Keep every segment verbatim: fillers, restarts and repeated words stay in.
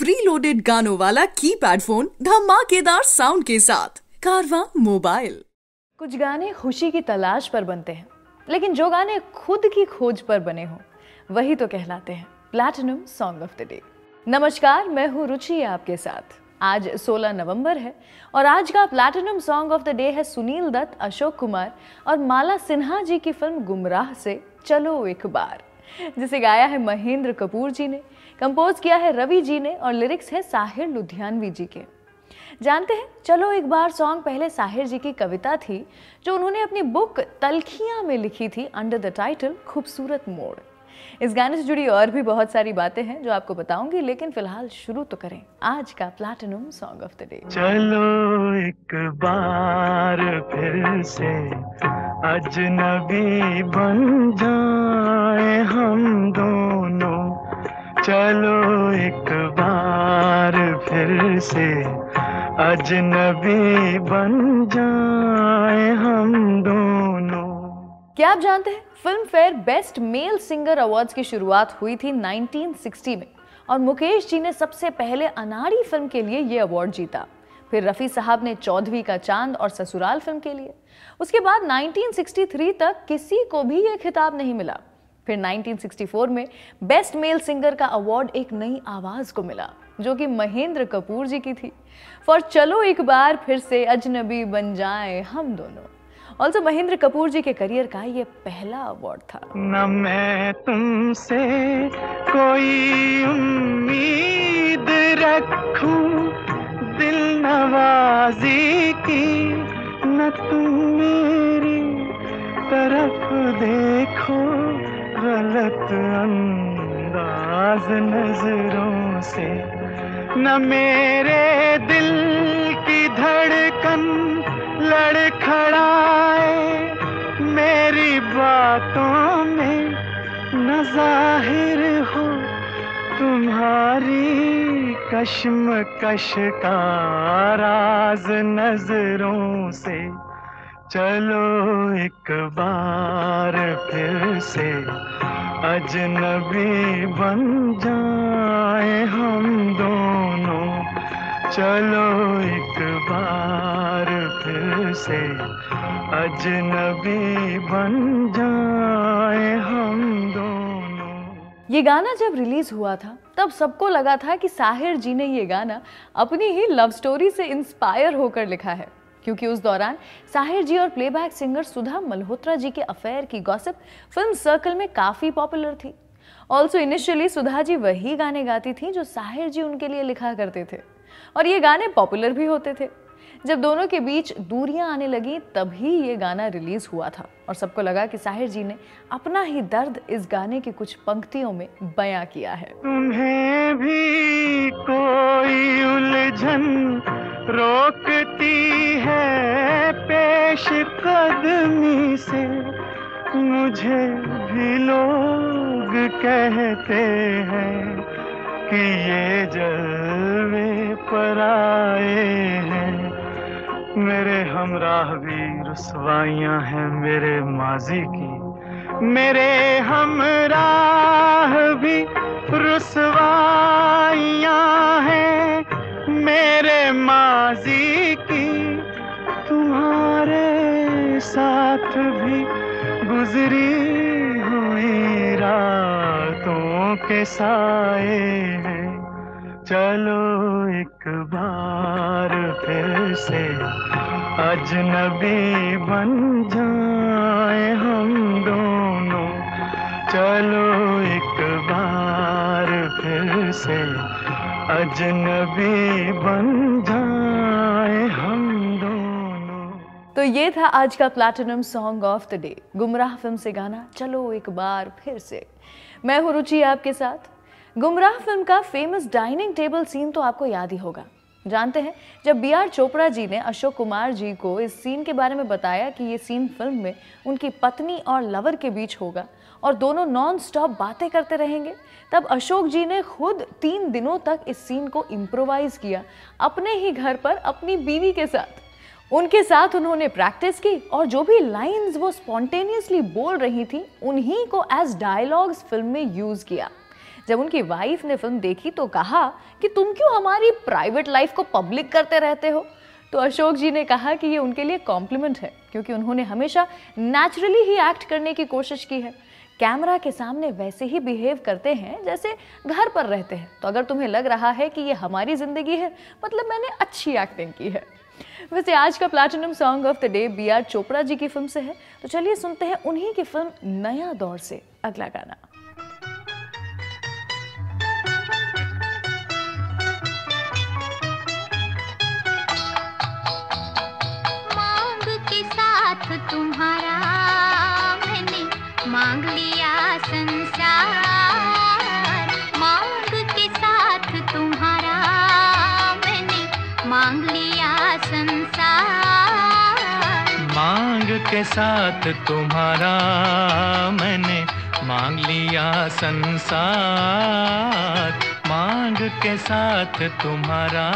Pre loaded गानों वाला keypad phone धमाकेदार साउंड के साथ कारवां मोबाइल। कुछ गाने खुशी की तलाश पर बनते हैं, लेकिन जो गाने खुद की खोज पर बने हों वही तो कहलाते हैं platinum song of the day. नमस्कार, मैं हूँ रुचि आपके साथ। आज सोलह नवंबर है और आज का platinum song of the day है सुनील दत्त, अशोक कुमार और माला सिन्हा जी की फिल्म गुमराह से चलो एक बार, जिसे गाया है महेंद्र कपूर जी ने, कंपोज किया है रवि जी ने और लिरिक्स है साहिर लुधियानवी जी के। जानते हैं, चलो एक बार सॉन्ग पहले साहिर जी की कविता थी जो उन्होंने अपनी बुक तलखियां में लिखी थी अंडर द टाइटल खूबसूरत मोड़। इस गाने से जुड़ी और भी बहुत सारी बातें हैं जो आपको बताऊंगी, लेकिन फिलहाल शुरू तो करें आज का platinum song of the day. चलो एक बार फिर से अजनबी बन जाए हम दोनों, चलो एक बार फिर से अजनबी बन जाए हम दोनों। क्या आप जानते हैं, Filmfare best male singer awards की शुरुआत हुई थी उन्नीस सौ साठ में और मुकेश जी ने सबसे पहले अनाड़ी फिल्म के लिए ये अवार्ड जीता। फिर रफी साहब ने चौदहवीं का चांद और ससुराल फिल्म के लिए। उसके बाद उन्नीस सौ तिरसठ तक किसी को भी ये खिताब नहीं मिला। फिर उन्नीस सौ चौंसठ में बेस्ट मेल सिंगर का अवार्ड एक नई आवाज को मिला जो कि महेंद्र कपूर जी की थी फॉर चलो एक बार फिर से अजनबी बन जाए हम दोनों। ऑल्सो महेंद्र कपूर जी के करियर का ये पहला अवार्ड था। न मैं तुमसे कोई उम्मीद रखूं दिल नवाजी की, न तुम मेरी तरफ देखो गलत अंदाज नजरों से, न मेरे दिल की धड़कन लड़खड़ाए मेरी बातों में, न जाहिर हो तुम्हारी कश्मकश का राज नजरों से। चलो एक बार फिर से अजनबी बन जाए हम दोनों, चलो एक बार फिर से अजनबी बन जाए हम दोनों। ये गाना जब रिलीज हुआ था तब सबको लगा था कि साहिर जी ने ये गाना अपनी ही लव स्टोरी से इंस्पायर होकर लिखा है, क्योंकि उस दौरान साहिर जी और प्लेबैक सिंगर सुधा मल्होत्रा जी के अफेयर की गॉसिप फिल्म सर्कल में काफी पॉपुलर थी। ऑल्सो इनिशियली सुधा जी वही गाने गाती थी जो साहिर जी उनके लिए लिखा करते थे और ये गाने पॉपुलर भी होते थे। जब दोनों के बीच दूरियां आने लगी तभी ये गाना रिलीज हुआ था और सबको लगा कि साहिर जी ने अपना ही दर्द इस गाने की कुछ पंक्तियों में बयां किया है। तुम्हें भी कोई उलझन रोकती है पेश कदमी से, मुझे भी लोग कहते हैं कि ये जलवे पर आए हैं, मेरे हमराह भी रुसवाइयां हैं मेरे माजी की, मेरे हमराह भी रुसवाइयां हैं मेरे माजी की, तुम्हारे साथ भी गुजरी हुई रातों के साए हैं। चलो एक बार फिर से अजनबी बन जाए हम दोनों, चलो एक बार फिर से अजनबी बन जाए हम दोनों। तो ये था आज का platinum song of the day, Gumrah film से गाना चलो एक बार फिर से। मैं हूँ रुचि आपके साथ। गुमराह फिल्म का फेमस डाइनिंग टेबल सीन तो आपको याद ही होगा। जानते हैं, जब बी आर चोपड़ा जी ने अशोक कुमार जी को इस सीन के बारे में बताया कि ये सीन फिल्म में उनकी पत्नी और लवर के बीच होगा और दोनों नॉन स्टॉप बातें करते रहेंगे, तब अशोक जी ने खुद तीन दिनों तक इस सीन को इम्प्रोवाइज किया अपने ही घर पर अपनी बीवी के साथ। उनके साथ उन्होंने प्रैक्टिस की और जो भी लाइंस वो स्पॉन्टेनियसली बोल रही थी उन्हीं को एज डायलॉग्स फिल्म में यूज किया। जब उनकी वाइफ ने फिल्म देखी तो कहा कि तुम क्यों हमारी प्राइवेट लाइफ को पब्लिक करते रहते हो। तो अशोक जी ने कहा कि ये उनके लिए कॉम्प्लीमेंट है, क्योंकि उन्होंने हमेशा नेचुरली ही एक्ट करने की कोशिश की है। कैमरा के सामने वैसे ही बिहेव करते हैं जैसे घर पर रहते हैं। तो अगर तुम्हें लग रहा है कि ये हमारी जिंदगी है, मतलब मैंने अच्छी एक्टिंग की है। वैसे आज का platinum song of the day B R Chopra ji की फिल्म से है, तो चलिए सुनते हैं उन्हीं की फिल्म नया दौर से अगला गाना। मांग के साथ तुम्हारा मैंने मांग लिया संसार, मांग के साथ तुम्हारा मैंने मांग लिया संसार, मांग के साथ तुम्हारा मैंने मांग लिया संसार, मांग के साथ तुम्हारा।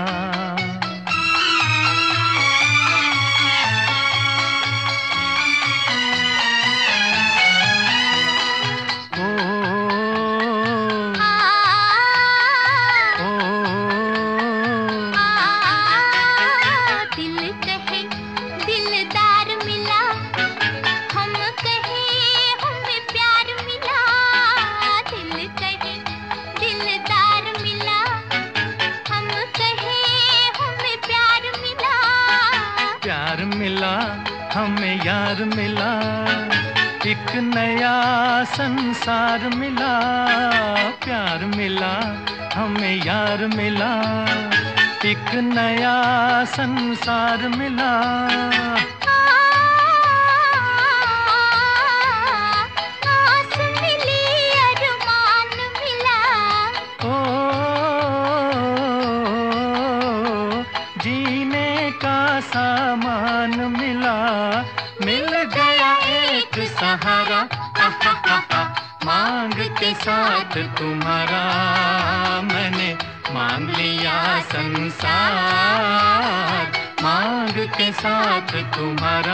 हमें यार मिला, एक नया संसार मिला, प्यार मिला हमें यार मिला, एक नया संसार मिला। आस मिली अरमान मिला, ओ जीने का सामान मिला, मिल गया एक सहारा। मांग के साथ तुम्हारा मैंने मांग लिया संसार, मांग के साथ तुम्हारा।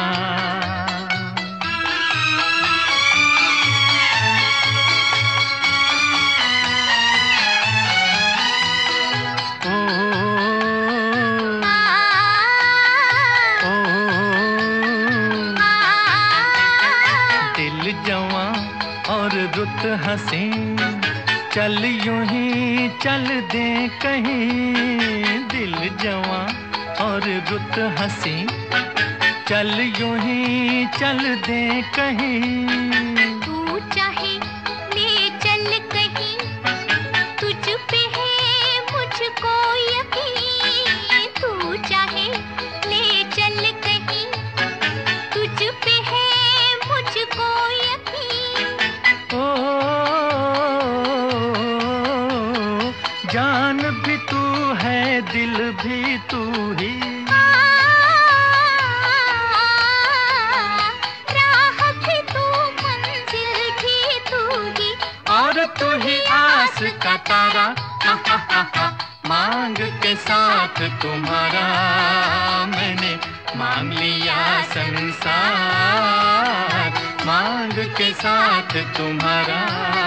रुत हंसी चल यूं ही चल दे कहीं, दिल जवां और रुत हंसी चल यूं ही चल दे कहीं। तू चाहे ले चल कहीं, तुझ पे है मुझको यकीन, तू चाहे ले चल कहीं, तुझ पे है मुझको यकीन। ओ जान भी तू है, दिल भी तू ही, राह भी तू, मंजिल भी तू ही, और तू ही आस का तारा। मांग के साथ तुम्हारा मैंने मांग लिया संसार, मांग के साथ तुम्हारा।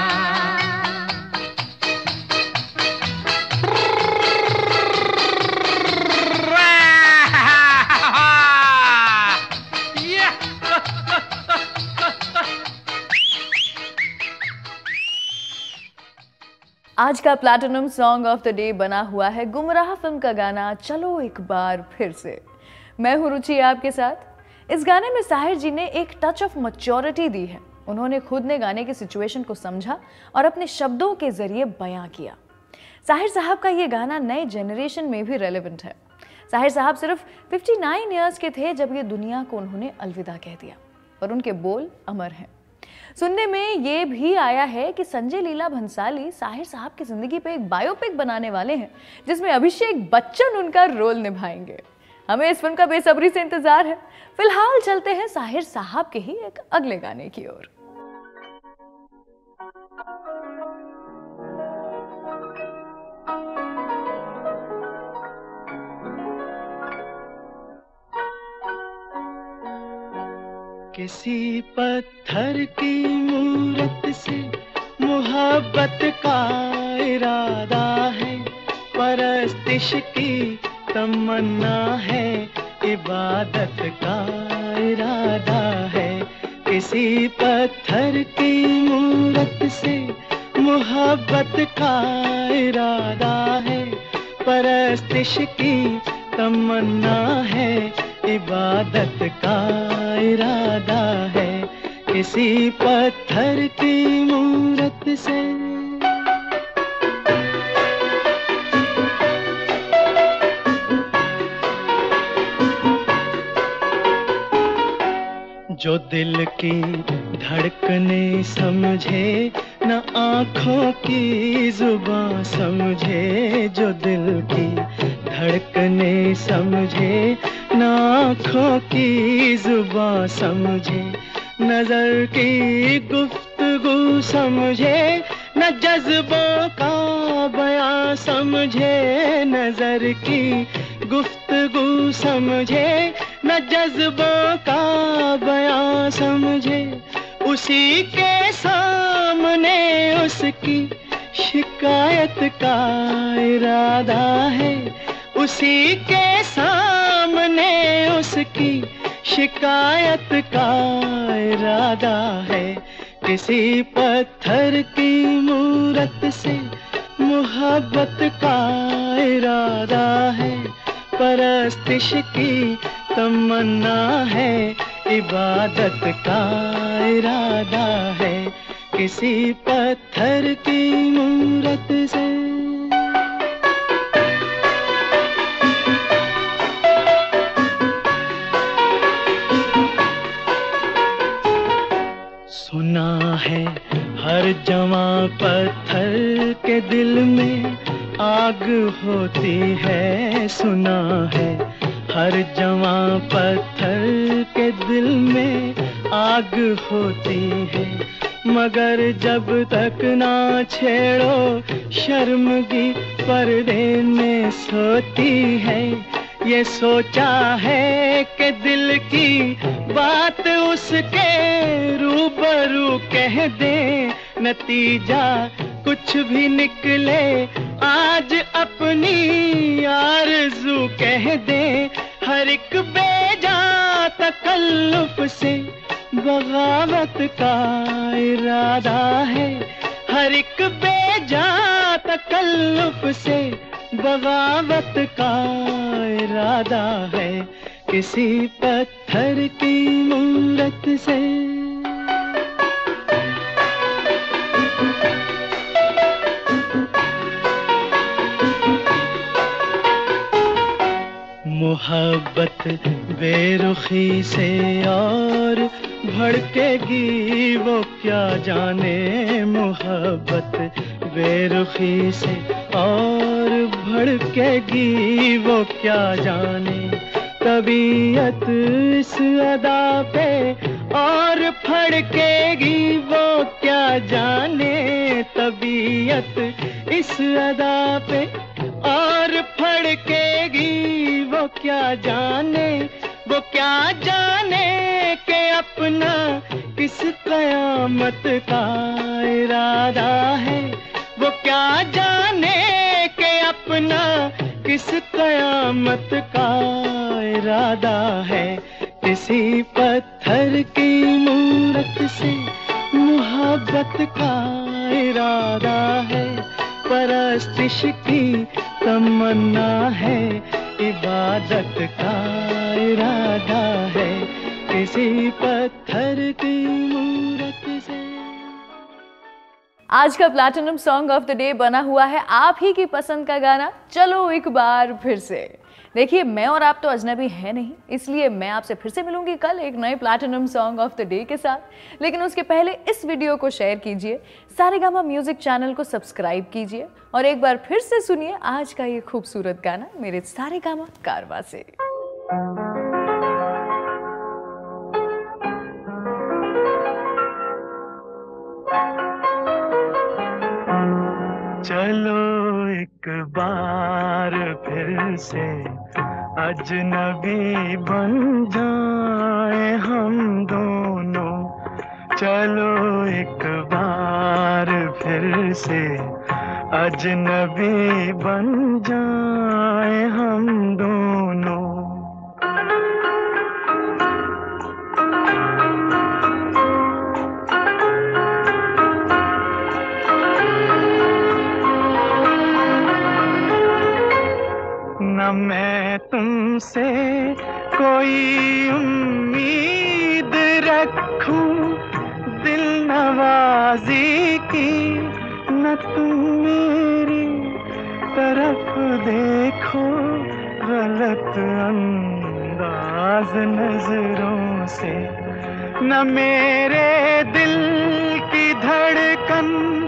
आज का platinum song of the day बना हुआ है गुमराह फिल्म का गाना चलो एक बार फिर से। मैं हूं रुचि आपके साथ। इस गाने में साहिर जी ने एक टच ऑफ मैच्योरिटी दी है। उन्होंने खुद ने गाने की सिचुएशन को समझा और अपने शब्दों के जरिए बयां किया। साहिर साहब का ये गाना नए जनरेशन में भी रेलेवेंट है। साहिर साहब सिर्फ उनसठ इयर्स के थे जब ये दुनिया को उन्होंने अलविदा कह दिया, और उनके बोल अमर हैं। सुनने में ये भी आया है कि संजय लीला भंसाली साहिर साहब की जिंदगी पे एक बायोपिक बनाने वाले हैं, जिसमें अभिषेक बच्चन उनका रोल निभाएंगे। हमें इस फिल्म का बेसब्री से इंतजार है। फिलहाल चलते हैं साहिर साहब के ही एक अगले गाने की ओर। किसी पत्थर की मूरत से मोहब्बत का इरादा है, परस्तिश की तमन्ना है, इबादत का इरादा है। किसी पत्थर की मूरत से मोहब्बत का इरादा है, परस्तिश की तमन्ना है, इबादत का इरादा है। किसी पत्थर की मूरत से। जो दिल की धड़कने समझे, न आँखों की जुबां समझे। जो दिल की धड़कने समझे, न आँखों की जुबां समझे। नजर की गुफ्तगू समझे, न जज्बों का बयां समझे। नजर की गुफ्तगू समझे, न जज्बों का बयां समझे। उसी के सामने उसकी शिकायत का इरादा है, उसी के सामने उसकी शिकायत का इरादा है। किसी पत्थर की मूरत से मोहब्बत का इरादा है, परस्तिश की तमन्ना है, इबादत का इरादा है। किसी पत्थर की मूरत से। सुना है हर जवां पत्थर के दिल में आग होती है। सुना है हर जवां पत्थर के दिल में आग होती है। मगर जब तक ना छेड़ो शर्मगी पर्दे में सोती है। ये सोचा है कि दिल की बात उसके रूबरू कह दे, नतीजा कुछ भी निकले आज अपनी आरज़ू कह दे। हर एक बेजा तकल्लुफ से बगावत का इरादा है, हर एक बेजा तकल्लुफ से बगावत का इरादा है। किसी पत्थर की मूरत से। मोहब्बत बेरुखी से और भड़केगी वो क्या जाने। मोहब्बत बेरुखी से और भड़केगी वो क्या जाने। तबीयत इस अदा पे और फड़केगी वो क्या जाने। तबीयत इस अदा पे और फड़केगी वो क्या जाने। वो क्या जाने कि अपना किस कयामत का इरादा है। वो क्या जाने कि अपना किस कयामत का इरादा है। किसी पत्थर की मूरत से मोहब्बत का इरादा है, परस्तिश की तमन्ना है, इबादत का इरादा है। किसी पत्थर की मूरत से। आज का platinum song of the day बना हुआ है आप ही की पसंद का गाना चलो एक बार फिर से। देखिए, मैं और आप तो अजनबी है नहीं, इसलिए मैं आपसे फिर से मिलूंगी कल एक नए platinum song of the day के साथ। लेकिन उसके पहले इस वीडियो को शेयर कीजिए, सारेगामा म्यूजिक चैनल को सब्सक्राइब कीजिए और एक बार फिर से सुनिए आज का ये खूबसूरत गाना मेरे सारेगामा कारवा से। चलो एक बार फिर से अजनबी बन जाए हम दोनों। चलो एक बार फिर से अजनबी बन जाए हम दोनों। न मैं तुमसे कोई उम्मीद रखूं दिल नवाजी की, न तुम मेरी तरफ देखो गलत अंदाज नजरों से। न मेरे दिल की धड़कन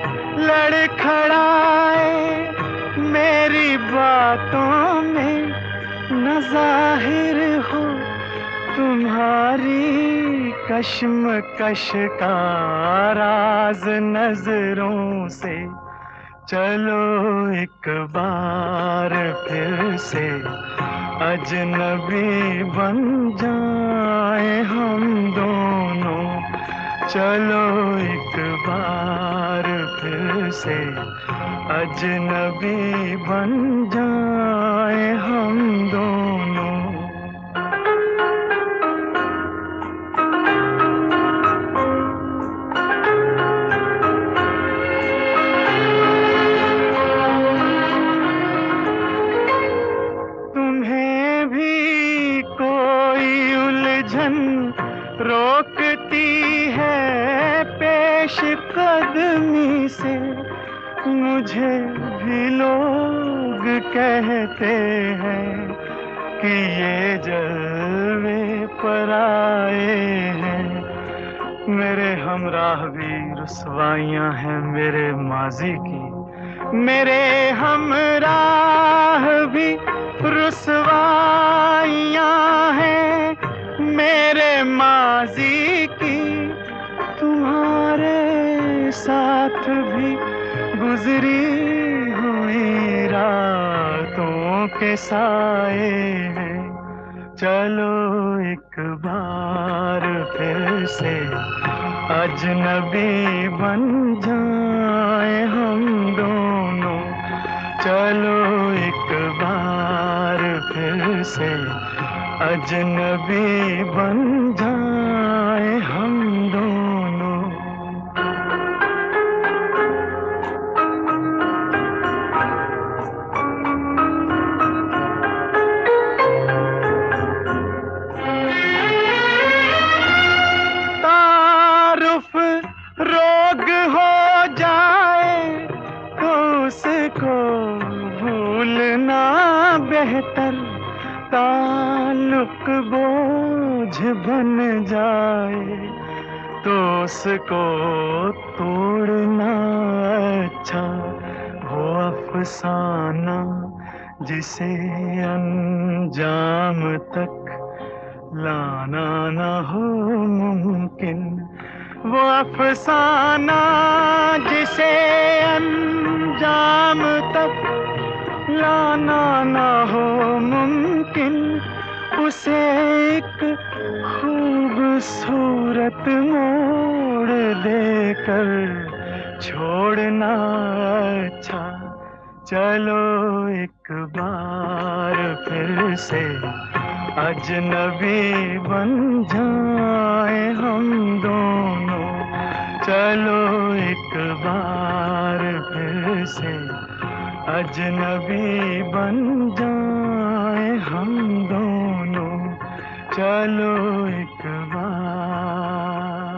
लड़खड़ाए मेरी बातों में, न जाहिर हो तुम्हारी कश्मकश का राज नजरों से। चलो एक बार फिर से अजनबी बन जाए हम दोनों। चलो एक बार फिर से अजनबी बन जाए हम दोनों। तुम्हें भी कोई उलझन रोकती है पेश कदमी से, मुझे भी लोग कहते हैं कि ये जलवे पर आए हैं। मेरे हमराह भी रुसवाइयाँ हैं मेरे माजी की, मेरे हमराह भी रुसवाइयाँ हैं मेरे माजी की। तुम्हारे साथ भी गुजरी हुई रातों के साए हैं। चलो एक बार फिर से अजनबी बन जाए हम दोनों। चलो एक बार फिर से अजनबी बन जाए हम दोनों। तारुफ रोग हो जाए तो उसको भूलना बेहतर, ताल्लुक बोझ बन जाए तो उसको तोड़ना अच्छा। वो अफसाना जिसे अंजाम तक लाना न हो मुमकिन, वो अफसाना जिसे अंजाम तक लाना न हो मुमकिन, उसे एक खूबसूरत मोड़ देकर छोड़ना अच्छा। चलो एक बार फिर से अजनबी बन जाए हम दोनों। चलो एक बार फिर से अजनबी बन जाए हम दोनों। चलो एक बार।